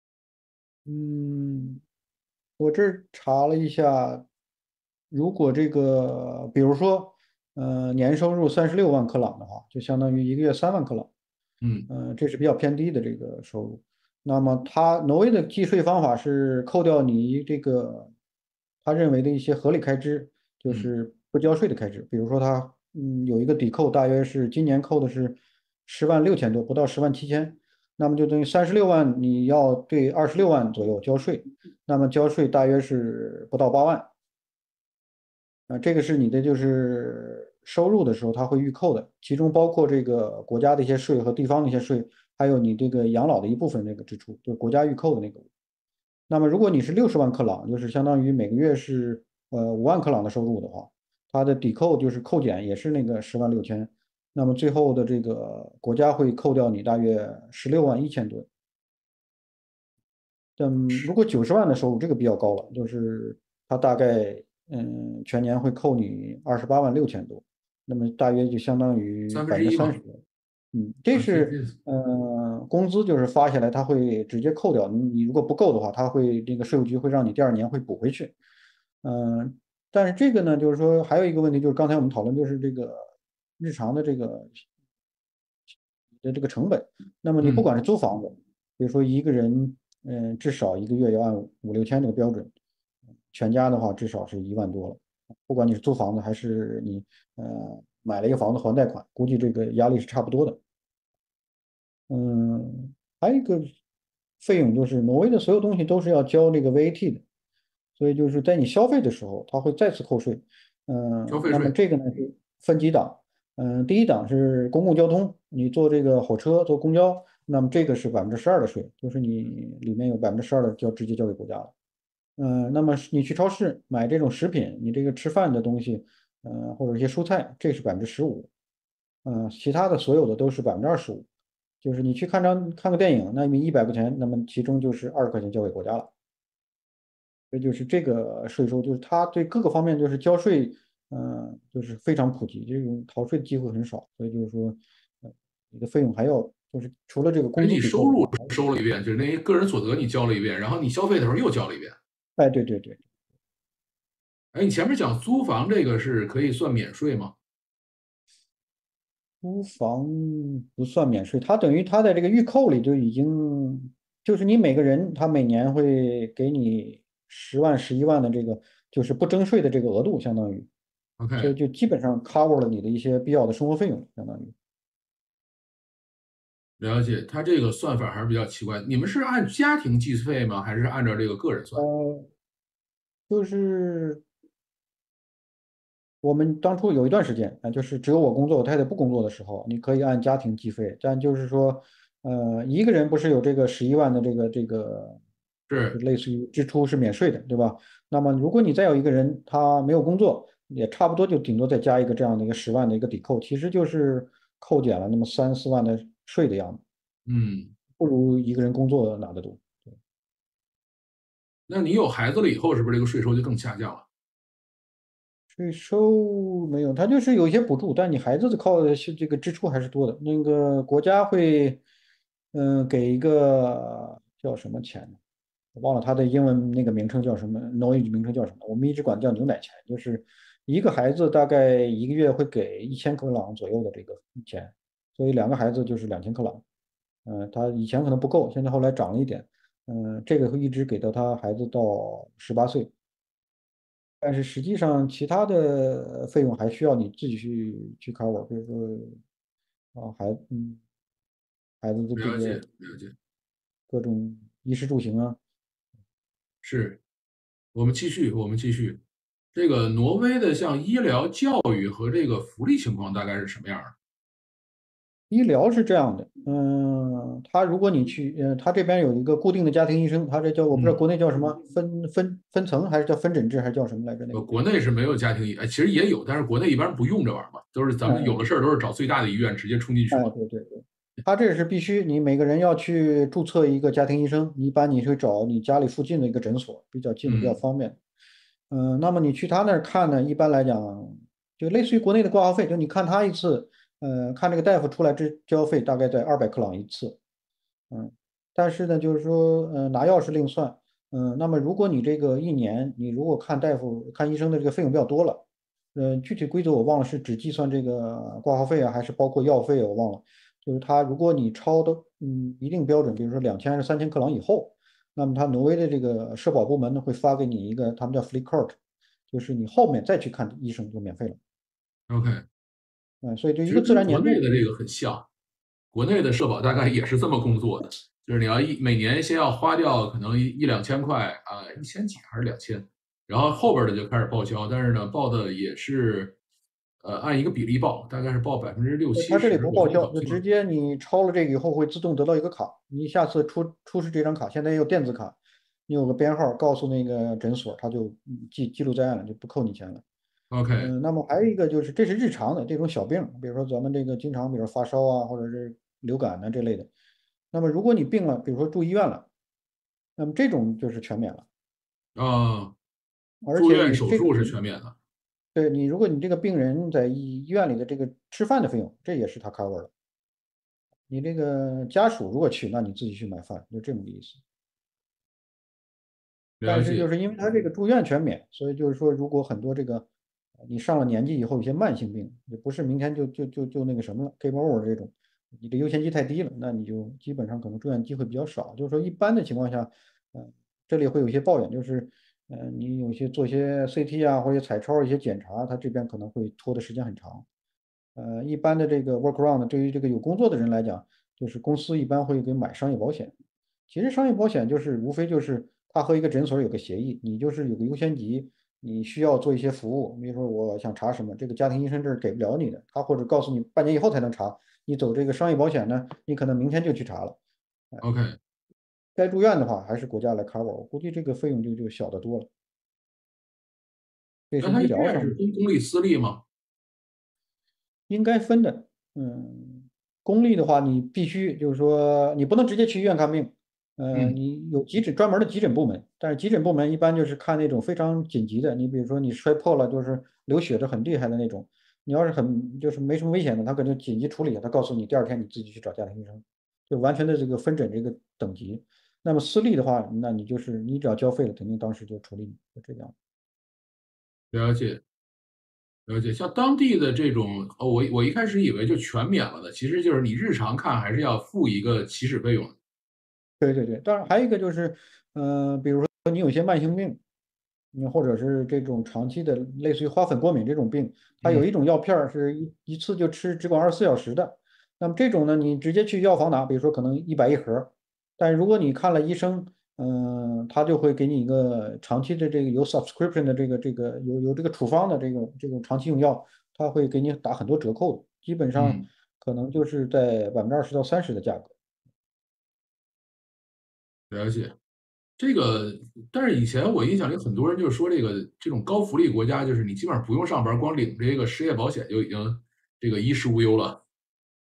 嗯，我这儿查了一下，如果这个，比如说，年收入36万克朗的话，就相当于一个月3万克朗， 嗯这是比较偏低的这个收入。那么挪威的计税方法是扣掉你这个他认为的一些合理开支，就嗯， 是不交税的开支。比如说他有一个抵扣，大约是今年扣的是10.6万多，不到10.7万，那么就等于36万，你要对26万左右交税，那么交税大约是不到8万。这个是你的就是收入的时候，它会预扣的，其中包括这个国家的一些税和地方的一些税，还有你这个养老的一部分那个支出，就是国家预扣的那个。那么如果你是60万克朗，就是相当于每个月是5万克朗的收入的话，它的抵扣就是扣减也是那个10.6万，那么最后的这个国家会扣掉你大约16.1万多。如果90万的收入，这个比较高了，就是它大概全年会扣你28.6万多，那么大约就相当于百分之 1/3嘛。 三十多。这啊，这是工资就是发下来，它会直接扣掉。你如果不够的话，它会这个税务局会让你第二年会补回去。嗯、但是这个呢，就是说还有一个问题，就是刚才我们讨论就是这个日常的这个成本。那么你不嗯， 管是租房子，比如说一个人，至少一个月要按5、6千这个标准，全家的话至少是1万多了。不管你是租房子还是你买了一个房子还贷款，估计这个压力是差不多的。还有一个费用就是挪威的所有东西都是要交这个 VAT 的，所以就是在你消费的时候，它会再次扣税。那么消费税。 这个呢是分几档。第一档是公共交通，你坐这个火车、坐公交，那么这个是12%的税，就是你里面有12%的直接交给国家了。那么你去超市买这种食品，你这个吃饭的东西，或者一些蔬菜，这是15%。其他的所有的都是25%，就是你去看个电影，那你100块钱，那么其中就是20块钱交给国家了。这就是这个税收，就是它对各个方面就是交税，就是非常普及，这种逃税的机会很少，所以就是说，你的费用还要就是除了这个而工资你收入抵扣的话， 收了一遍，就是那些个人所得你交了一遍，然后你消费的时候又交了一遍。 哎，对对对， 哎，你前面讲租房这个是可以算免税吗租房不算免税，它等于它在这个预扣里就已经，就是你每个人他每年会给你10万、11万的这个就是不征税的这个额度，相当于，所以 ？OK， 就基本上 cover 了你的一些必要的生活费用，相当于。 了解。它这个算法还是比较奇怪。你们是按家庭计费吗？还是按照这个个人算？ 呃，就是我们当初有一段时间，就是只有我工作，我太太不工作的时候，你可以按家庭计费，但就是说，一个人不是有这个11万的这个，就是。 类似于支出是免税的，对吧？那么如果你再有一个人他没有工作，也差不多就顶多再加一个这样的一个10万的一个抵扣，其实就是扣减了那么3、4万的税的样子。 嗯。 不如一个人工作拿得多。 那你有孩子了以后，是不是这个税收就更下降了？ 税收没有，它就是有一些补助，但你孩子的这个支出还是多的。那个国家会，给一个叫什么钱呢？我忘了它的英文那个名称叫什么，knowledge 名称叫什么？我们一直管它叫牛奶钱，就是一个孩子大概一个月会给1000克朗左右的这个钱，所以2个孩子就是2000克朗。他以前可能不够，现在后来涨了一点。这个会一直给到他孩子到18岁。但是实际上其他的费用还需要你自己去 cover，比如说孩子的这了解个了解， 各种衣食住行啊。 是我们继续。这个挪威的像医疗、教育和这个福利情况大概是什么样的？ 医疗是这样的，他如果你去，他这边有一个固定的家庭医生，他这叫我不知道嗯， 国内叫什么分层还是叫分诊制还是叫什么来着那个。 国内是没有家庭医，其实也有，但是国内一般不用这玩意儿嘛，都是咱们有嗯了事儿都是找最大的医院直接冲进去哎， 嘛。 对对对，他这是必须，你每个人要去注册一个家庭医生，一般你会找你家里附近的一个诊所，比较近的，比较嗯方便。那么你去他那儿看呢，一般来讲，就类似于国内的挂号费，就你看他一次，看这个大夫出来交费大概在200克朗一次。嗯，但是呢，就是说，拿药是另算。那么如果你这个一年，你如果看大夫、看医生的这个费用比较多了，具体规则我忘了，是只计算这个挂号费啊，还是包括药费啊我忘了。就是他，如果你超的一定标准，比如说2000还是3000克朗以后，那么他挪威的这个社保部门呢会发给你一个他们叫 free card，就是你后面再去看医生就免费了。 ，OK， 所以就一个自其实跟然年度。 国内的这个很像，国内的社保大概也是这么工作的，就是你要每年先要花掉可能一两千块啊，1000几还是2000，然后后边的就开始报销，但是呢，报的也是按一个比例报，大概是报60%、70%， 他这里不我报销， 记不搞错了。 就直接你超了这个以后会自动得到一个卡，你下次出示这张卡，现在也有电子卡，你有个编号告诉那个诊所，他就记录在案了，就不扣你钱了。 OK， 那么还有一个就是这是日常的这种小病，比如说咱们这个经常，比如发烧啊，或者是流感啊这类的。那么如果你病了，比如说住医院了，那么这种就是全免了， 啊， 而且住院你这个手术是全免的。 对你，如果你这个病人在医院里的这个吃饭的费用，这也是他 cover 的。你这个家属如果去，那你自己去买饭，就这么个意思。但是就了解。 是因为他这个住院全免，所以就是说，如果很多这个你上了年纪以后有些慢性病，也不是明天就那个什么了，game over 这种，你的优先级太低了，那你就基本上可能住院机会比较少。就是说一般的情况下，这里会有一些抱怨，就是你有些做一些 CT 啊或者彩超一些检查，他这边可能会拖的时间很长。一般的这个 workaround 对于这个有工作的人来讲，就是公司一般会给买商业保险。其实商业保险就是无非就是他和一个诊所有个协议，你就是有个优先级，你需要做一些服务，比如说我想查什么，这个家庭医生这儿给不了你的，他或者告诉你半年以后才能查，你走这个商业保险呢，你可能明天就去查了。 OK， 该住院的话还是国家来 cover，我估计这个费用就小得多了。这是医那他医疗上面。 院是分公立私立吗？ 应该分的。公立的话，你必须就是说，你不能直接去医院看病。 嗯你有专门的急诊部门，但是急诊部门一般就是看那种非常紧急的，你比如说你摔破了，就是流血的很厉害的那种，你要是就是没什么危险的，他可能紧急处理，他告诉你第二天你自己去找家庭医生，就完全的这个分诊这个等级。那么私立的话，那你就是你只要交费了，肯定当时就处理你，就这样。 了解了解。像当地的这种，我一开始以为就全免了的，其实就是你日常看还是要付一个起始费用的。 对对对，当然还有一个就是，比如说你有些慢性病，或者是这种长期的类似于花粉过敏这种病，它有嗯一种药片儿是一次就吃，只管24小时的。那么这种呢，你直接去药房拿，比如说可能100一盒，但如果你看了医生，他就会给你一个长期的这个有 subscription 的这个有这个处方的这种长期用药，他会给你打很多折扣的，基本上嗯， 可能就是在20%到30%的价格。 了解。这个，但是以前我印象里很多人就说这种高福利国家，就是你基本上不用上班，光领这个失业保险就已经这个衣食无忧了。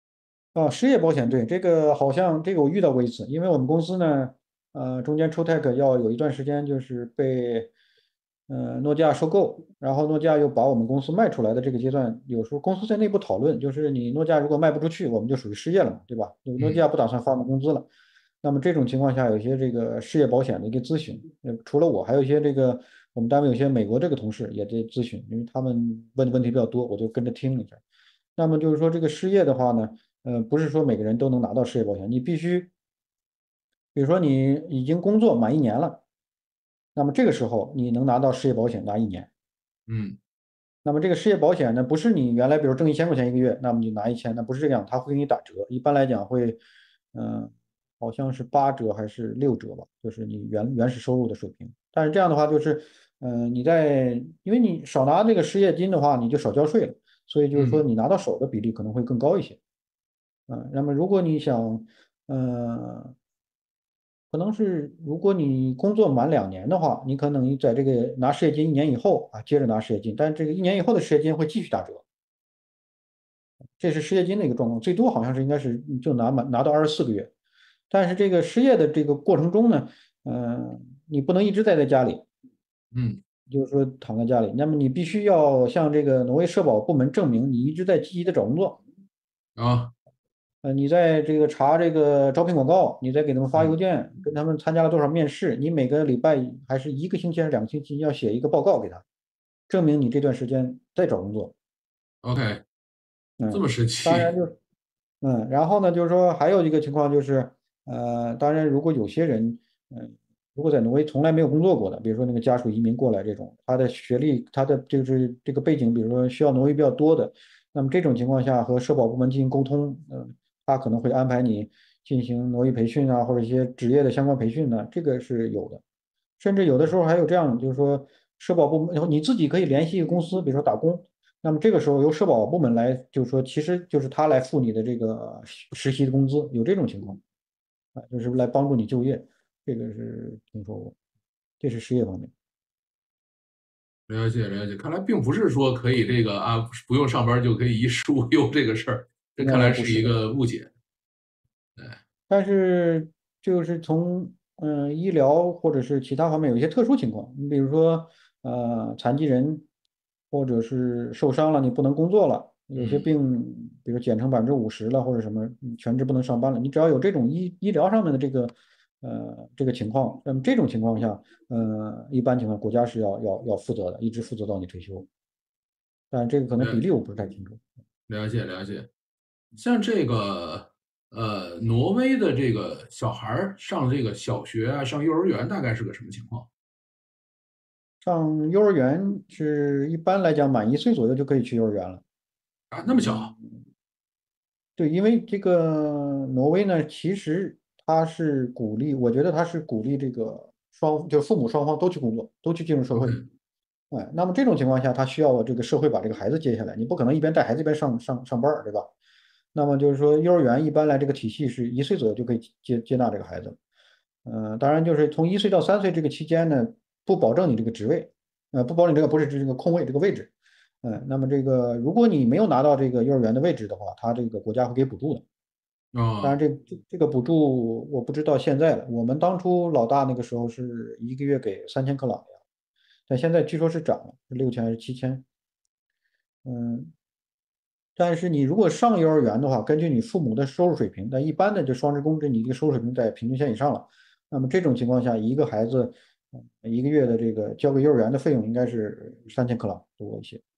失业保险，对，这个好像这个我遇到过一次，因为我们公司呢，中间抽 tech 要有一段时间就是被诺基亚收购，然后诺基亚又把我们公司卖出来的这个阶段，有时候公司在内部讨论，就是你诺基亚如果卖不出去，我们就属于失业了嘛，对吧？诺基嗯亚不打算发我们工资了，那么这种情况下，有一些这个失业保险的一个咨询，除了我，还有一些这个我们单位有些美国这个同事也在咨询，因为他们问的问题比较多，我就跟着听了一下。那么就是说这个失业的话呢。不是说每个人都能拿到失业保险，你必须，比如说你已经工作满一年了，那么这个时候你能拿到失业保险拿一年。 嗯那么这个失业保险呢，不是你原来比如挣1000块钱一个月，那么你拿1000，那不是这样，它会给你打折。一般来讲会，嗯、好像是8折还是6折吧，就是你原始收入的水平。但是这样的话就是，因为你少拿这个失业金的话，你就少交税了，所以就是说嗯你拿到手的比例可能会更高一些。那么如果你想，呃，可能是如果你工作满2年的话，你可能在这个拿失业金一年以后接着拿失业金，但是这个一年以后的失业金会继续打折，这是失业金的一个状况，最多好像是应该是就拿到24个月，但是这个失业的这个过程中呢，你不能一直待在家里， 嗯就是说躺在家里，那么你必须要向这个挪威社保部门证明你一直在积极的找工作。 啊你在这个查这个招聘广告，你再给他们发邮嗯件，跟他们参加了多少面试，你每个礼拜还是一个星期还是2个星期要写一个报告给他，证明你这段时间在找工作。 ，OK，这嗯， 么神奇。 当然就然后呢，就是说还有一个情况就是，当然如果有些人，如果在挪威从来没有工作过的，比如说那个家属移民过来这种，他的学历，他的就是这个背景，比如说需要挪威比较多的，那么这种情况下和社保部门进行沟通，他可能会安排你进行挪威培训啊，或者一些职业的相关培训呢，这个是有的。甚至有的时候还有这样，就是说社保部门，然后你自己可以联系一个公司，比如说打工，那么这个时候由社保部门来，就是说其实就是他来付你的这个实习的工资，有这种情况就是来帮助你就业，这个是听说过，这是失业方面。 了解了解，看来并不是说可以这个不用上班就可以衣食无忧这个事儿，这看来是一不是的， 个误解。 但是就是从医疗或者是其他方面有一些特殊情况，你比如说残疾人或者是受伤了你不能工作了，有些嗯， 病比如减成50%了或者什么全职不能上班了，你只要有这种医疗上面的这个情况，那么这种情况下，一般情况国家是要负责的，一直负责到你退休，但这个可能比了例我不是太清楚。 了解了解。像这个挪威的这个小孩儿上这个小学啊，上幼儿园大概是个什么情况上幼儿园是一般来讲满1岁左右就可以去幼儿园了。 啊？那么小对，因为这个挪威呢，其实它是鼓励，我觉得它是鼓励这个就父母双方都去工作，都去进入社会。 ？OK， 那么这种情况下，他需要这个社会把这个孩子接下来，你不可能一边带孩子一边上班儿，对吧？那么就是说，幼儿园一般来这个体系是1岁左右就可以接纳这个孩子。当然就是从1岁到3岁这个期间呢，不保证你这个职位，不保证这个不是这个空位这个位置。那么这个如果你没有拿到这个幼儿园的位置的话，他这个国家会给补助的。当然啊这个补助我不知道现在了，我们当初老大那个时候是一个月给3000克朗呀，但现在据说是涨了，是6000还是7000？嗯，但是你如果上幼儿园的话，根据你父母的收入水平，但一般的就双职工这你这个收入水平在平均线以上了，那么这种情况下，一个孩子一个月的这个交给幼儿园的费用应该是3000克朗多一些。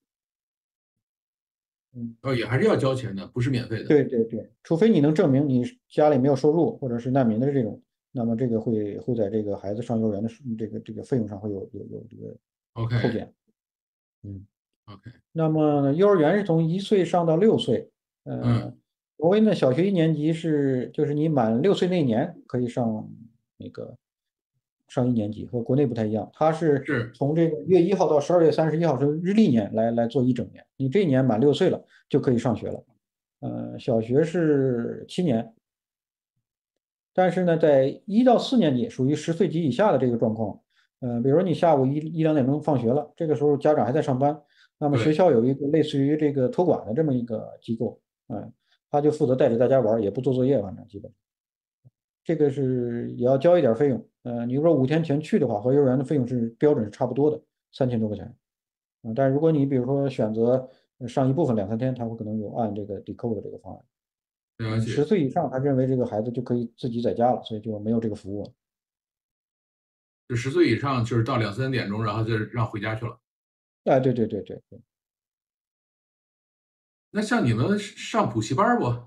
嗯。 也还是要交钱的，不是免费的。 对对对，除非你能证明你家里没有收入，或者是难民的这种，那么这个会在这个孩子上幼儿园的这个费用上会有这个 OK 扣减。嗯， OK， 那么幼儿园是从1岁上到6岁， 嗯， 挪威呢小学1年级就是你满6岁那一年可以那个上1年级，和国内不太一样，它是是从这个1月1号到12月31号是日历年来做一整年，你这一年满6岁了就可以上学了。小学是7年，但是呢，在1到4年级属于10岁及以下的这个状况，比如说你下午1、2点钟放学了，这个时候家长还在上班，那么学对， 校有一个类似于这个托管的这么一个机构，嗯， 他就负责带着大家玩儿，也不做作业，反正基本这个是也要交一点儿费用。你如果5天前去的话，和幼儿园的费用是标准是差不多的，3000多块钱。但是如果你比如说选择上一部分2、3天，他会可能有按这个抵扣的这个方案。十了解。 岁以上，他认为这个孩子就可以自己在家了，所以就没有这个服务了。 就10岁以上，就是到2、3点钟，然后就让回家去了。 哎，对对对对对。 那像你们上补习班不？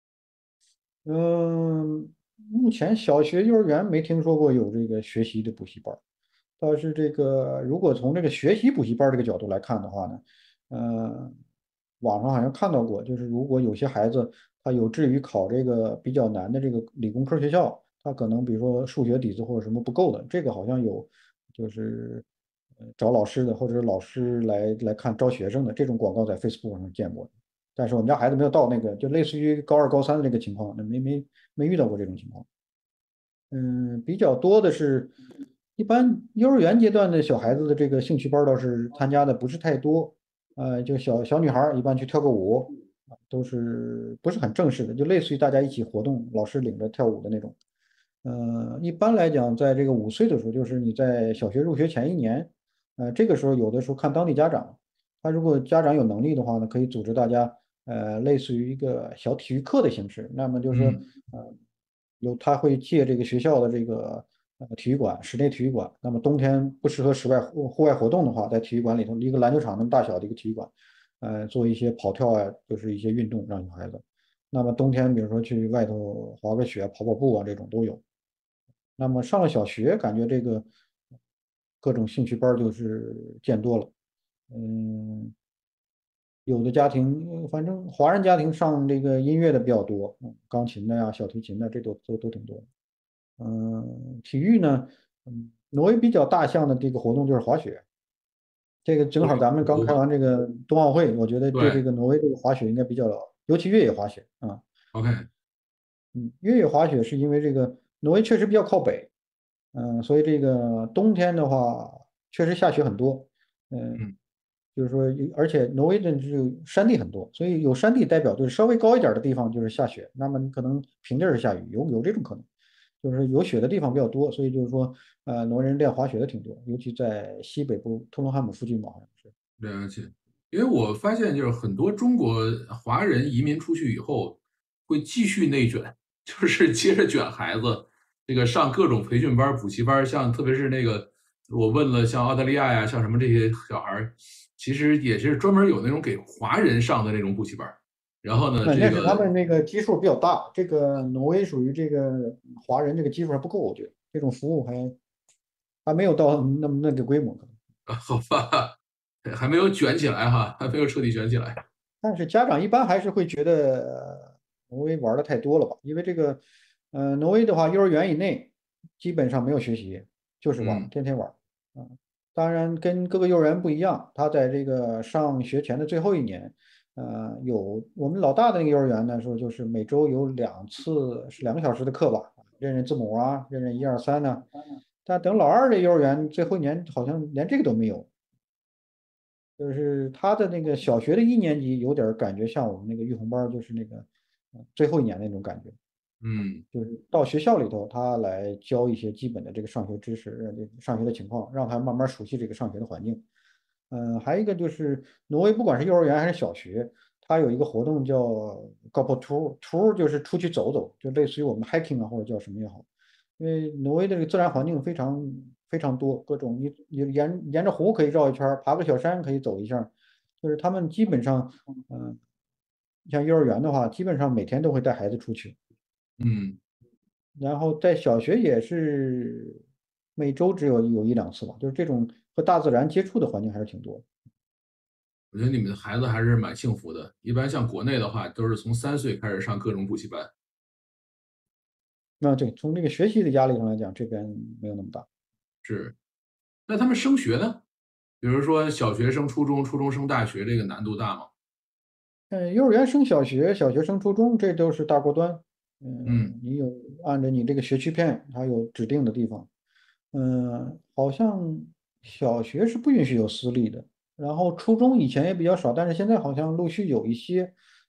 目前小学、幼儿园没听说过有这个学习的补习班儿。倒是这个，如果从这个学习补习班儿这个角度来看的话呢，呃，网上好像看到过，就是如果有些孩子他有志于考这个比较难的这个理工科学校，他可能比如说数学底子或者什么不够的，这个好像有，就是找老师的，或者是老师来看招学生的这种广告在 Facebook 上见过。但是我们家孩子没有到那个，就类似于高二、高三的这个情况，那没遇到过这种情况。比较多的是，一般幼儿园阶段的小孩子的这个兴趣班倒是参加的不是太多。就小女孩儿一般去跳个舞，都是不是很正式的，就类似于大家一起活动，老师领着跳舞的那种。一般来讲，在这个5岁的时候，就是你在小学入学前1年，这个时候有的时候看当地家长，他如果家长有能力的话呢，可以组织大家，类似于一个小体育课的形式。那么就是说， 嗯。 呃，他会借这个学校的这个体育馆，室内体育馆。那么冬天不适合户外活动的话，在体育馆里头一个篮球场那么大小的一个体育馆，做一些跑跳啊，就是一些运动让小孩子。那么冬天比如说去外头滑个雪、跑跑步啊，这种都有。那么上了小学，感觉这个各种兴趣班就是见多了。嗯，有的家庭，反正华人家庭上这个音乐的比较多，钢琴的呀、小提琴的，这都挺多的。体育呢，挪威比较大项的这个活动就是滑雪。这个正好咱们刚开完这个冬奥会，我觉得对这对个挪威这个滑雪应该比较，尤其越野滑雪啊。 ，OK。 越野滑雪是因为这个挪威确实比较靠北。所以这个冬天的话，确实下雪很多。嗯， 嗯。 就是说而且挪威的这个山地很多，所以有山地代表就是稍微高一点的地方就是下雪，那么可能平地儿是下雨，有这种可能，就是有雪的地方比较多，所以就是说，挪威人练滑雪的挺多，尤其在西北部托伦汉姆附近嘛，好像是。 了解。因为我发现就是很多中国华人移民出去以后，会继续内卷，就是接着卷孩子，这个上各种培训班补习班像特别是那个我问了像澳大利亚呀，像什么这些小孩其实也是专门有那种给华人上的那种补习班然后呢，这那是他个们那个基数比较大，这个挪威属于这个华人这个基数还不够，我觉得这种服务还没有到那个规模。 好吧，还没有卷起来哈，还没有彻底卷起来。 但是家长一般还是会觉得挪威玩的太多了吧？因为这个，挪威的话，幼儿园以内基本上没有学习，就是玩儿， 嗯。 天天玩儿。当然跟各个幼儿园不一样，他在这个上学前的最后1年，有我们老大的那个幼儿园呢，说就是每周有2次是2个小时的课吧，认认字母啊，认认1、2、3呢。但等老二的幼儿园最后1年好像连这个都没有。就是他的那个小学的1年级有点感觉像我们那个育红班就是那个最后1年那种感觉， 嗯。 就是到学校里头他来教一些基本的这个上学知识，这个上学的情况，让他慢慢熟悉这个上学的环境。还有一个就是挪威不管是幼儿园还是小学，它有一个活动叫 g o p tour，就是出去走走，就类似于我们 hiking 啊或者叫什么也好。因为挪威的这个自然环境非常非常多，各种你沿着湖可以绕一圈爬个小山可以走一下就是他们基本上，嗯、像幼儿园的话，基本上每天都会带孩子出去， 嗯。 然后在小学也是每周只有1、2次吧，就是这种和大自然接触的环境还是挺多的。 我觉得你们的孩子还是蛮幸福的。一般像国内的话，都是从3岁开始上各种补习班。 那对，从这个学习的压力上来讲，这边没有那么大。 是。那他们升学呢？比如说小学升初中，初中升大学，这个难度大吗？ 幼儿园升小学，小学升初中，这都是大锅端。 嗯。 你有按照你这个学区片，它有指定的地方。好像小学是不允许有私立的，然后初中以前也比较少，但是现在好像陆续有一些。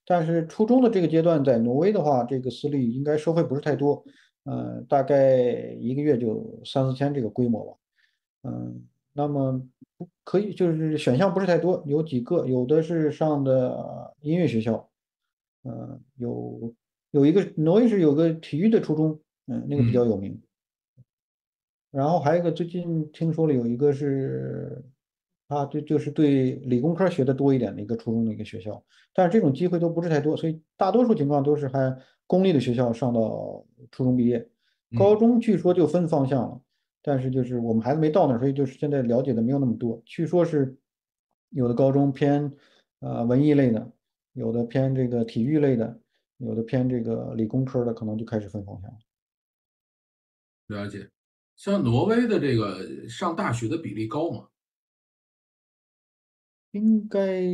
但是初中的这个阶段，在挪威的话，这个私立应该收费不是太多，大概一个月就三四千这个规模吧。那么可以就是选项不是太多，有几个，有的是上的音乐学校，有一个挪威是有个体育的初中，那个比较嗯有名。然后还有一个最近听说了有一个是，就是对理工科学的多一点的一个初中的一个学校，但是这种机会都不是太多，所以大多数情况都是还公立的学校上到初中毕业，高嗯， 中据说就分方向了，但是就是我们孩子没到那儿，所以就是现在了解的没有那么多。据说是有的高中偏文艺类的，有的偏这个体育类的，有的偏这个理工科的，可能就开始分方向了。 了解。像挪威的这个上大学的比例高吗？ 应该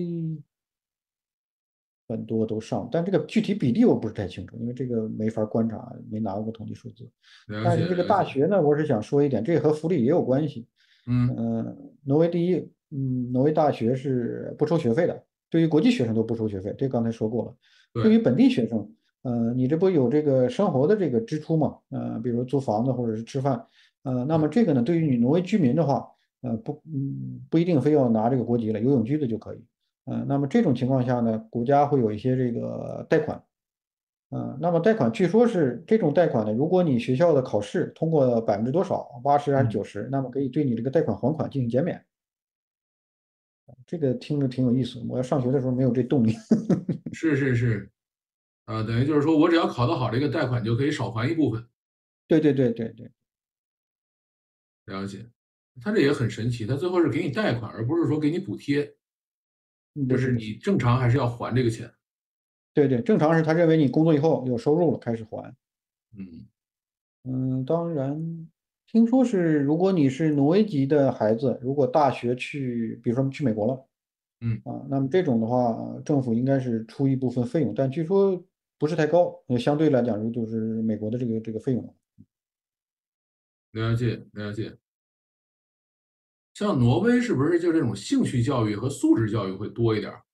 很多都上，但这个具体比例我不是太清楚，因为这个没法观察，没拿过统计数字。 了解但是这个了解。 大学呢，我是想说一点，这个和福利也有关系。 嗯， 挪威第一，挪威大学是不收学费的，对于国际学生都不收学费，这刚才说过了。对对， 于本地学生，你这不有这个生活的这个支出嘛？比如租房子或者是吃饭，那对， 么这个呢，对于你挪威居民的话，不一定非要拿这个国籍了，有永居的就可以。那么这种情况下呢，国家会有一些这个贷款，那么贷款据说是这种贷款呢，如果你学校的考试通过多少，80还是嗯， 90，那么可以对你这个贷款还款进行减免。这个听着挺有意思，我要上学的时候没有这动力。 是是是，等于就是说我只要考得好，这个贷款就可以少还一部分。 对对对对对， 了解。他这也很神奇，他最后是给你贷款，而不是说给你补贴，就是不是不是， 你正常还是要还这个钱。 对对，正常是他认为你工作以后有收入了开始还。 嗯当然，听说是如果你是挪威籍的孩子，如果大学去，比如说去美国了。 嗯， 那么这种的话，政府应该是出一部分费用，但据说不是太高，相对来讲就是美国的这个费用。 了解了解。像挪威是不是就这种兴趣教育和素质教育会多一点儿？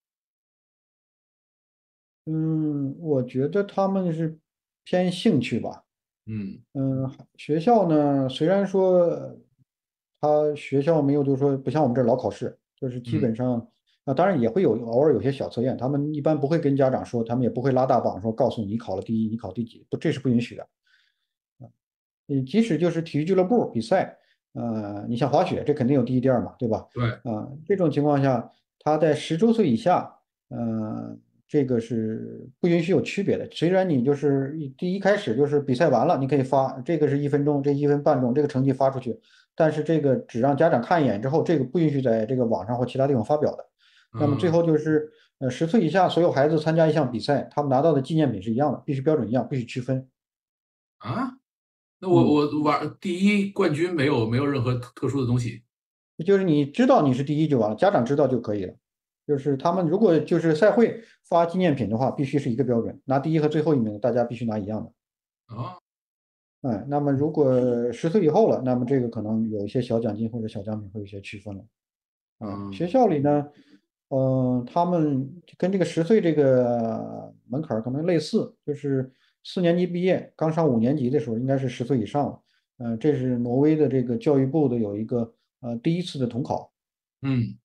我觉得他们是偏兴趣吧。 嗯学校呢，虽然说他学校没有，就是说不像我们这儿老考试，就是基嗯本上当然也会有偶尔有些小测验，他们一般不会跟家长说，他们也不会拉大榜说告诉你考了第一，你考第几，不，这是不允许的。即使就是体育俱乐部比赛，你像滑雪，这肯定有第一、第二嘛，对吧？ 对， 这种情况下，他在10周岁以下，这个是不允许有区别的。虽然你就是一开始就是比赛完了，你可以发这个是1分钟，这1分半钟，这个成绩发出去，但是这个只让家长看一眼之后，这个不允许在这个网上或其他地方发表的。那么最嗯后就是10岁以下所有孩子参加一项比赛，他们拿到的纪念品是一样的，必须标准一样，必须区分。 啊，那我嗯。 我玩第一冠军没有任何特殊的东西就是你知道你是第一就完了，家长知道就可以了。就是他们如果就是赛会发纪念品的话，必须是一个标准，拿第一和最后一名，大家必须拿一样的。 啊？ 那么如果10岁以后了，那么这个可能有一些小奖金或者小奖品会有一些区分了。学嗯校里呢，他们跟这个10岁这个门槛儿可能类似，就是4年级毕业，刚上5年级的时候应该是10岁以上了。这是挪威的这个教育部的有一个第一次的统考。 嗯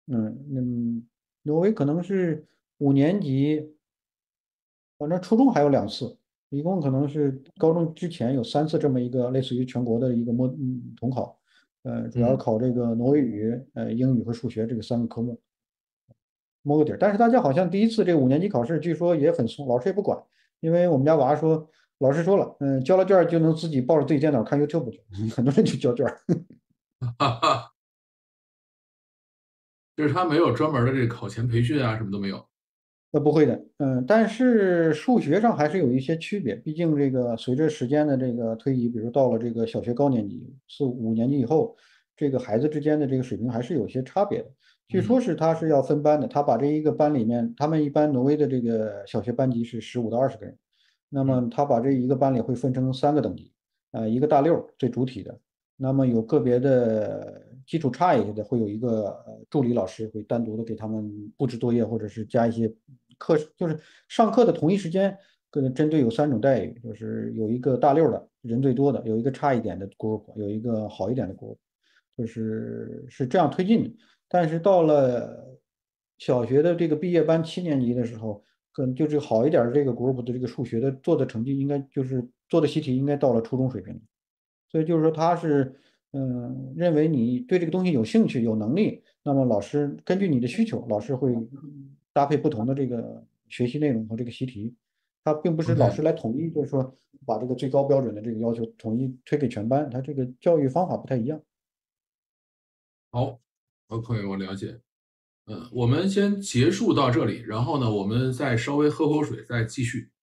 挪威可能是5年级，反正初中还有2次，一共可能是高中之前有3次这么一个类似于全国的一个统考，主要嗯考这个挪威语、英语和数学这个3个科目，摸个底儿。但是大家好像第一次这个5年级考试，据说也很松，老师也不管，因为我们家娃说，老师说了，交了卷儿就能自己抱着自己电脑看 YouTube 去，很多人就交卷儿。 哈哈，就是他没有专门的这个考前培训啊，什么都没有。 不会的，但是数学上还是有一些区别，毕竟这个随着时间的这个推移，比如到了这个小学高年级4、5年级以后，这个孩子之间的这个水平还是有些差别的。据说嗯是他是要分班的，他把这一个班里面，他们一般挪威的这个小学班级是15到20个人，那嗯么他把这一个班里会分成3个等级，一个大六最主体的，那么有个别的基础差一些的，会有一个助理老师会单独的给他们布置作业，或者是加一些就是上课的同一时间，针对有3种待遇，就是有一个大溜的人最多的，有一个差一点的 group，有一个好一点的 group，是这样推进的。但是到了小学的这个毕业班7年级的时候，就这个好一点的这个 group 的这个数学的做的成绩，应该就是做的习题应该到了初中水平。所以就是说他是认为你对这个东西有兴趣有能力，那么老师根据你的需求，老师会搭配不同的这个学习内容和这个习题，他并不是老师 OK， 来统一，就是说把这个最高标准的这个要求统一推给全班，他这个教育方法不太一样。 好，OK，我了解。我们先结束到这里，然后呢，我们再稍微喝口水，再继续。